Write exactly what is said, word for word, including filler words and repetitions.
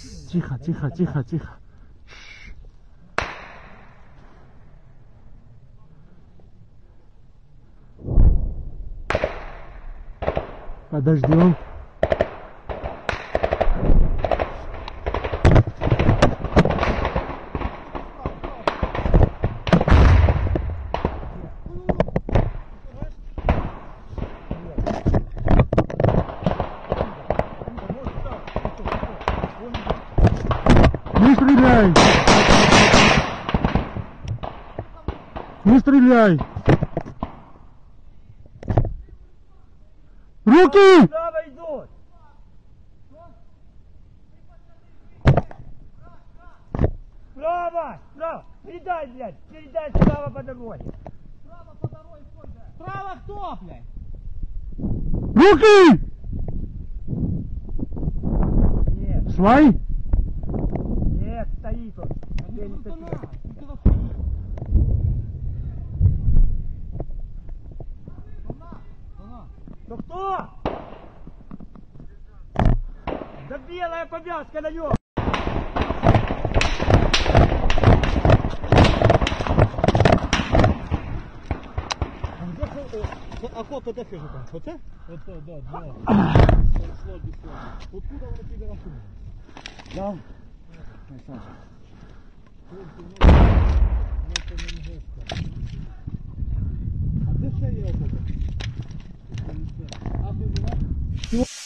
Тихо, тихо, тихо, тихо. Подождем. Не стреляй! Не стреляй! Руки! Справа идут! Справа! Справа! Передай, блядь! Передай справа по дороге! Справа по дороге, сколько? Справа кто, блядь? Руки! Нет, Свои? нет, стоит он. Ну, Стоит, тут стоит. она, тут она стоит. Она, она. Ну кто? Да белая повязка на нем! А кота де хижу там? Оце? Оце, да, два. Откуда воно піде на шуму? Да. А де ще є отут? А тут була?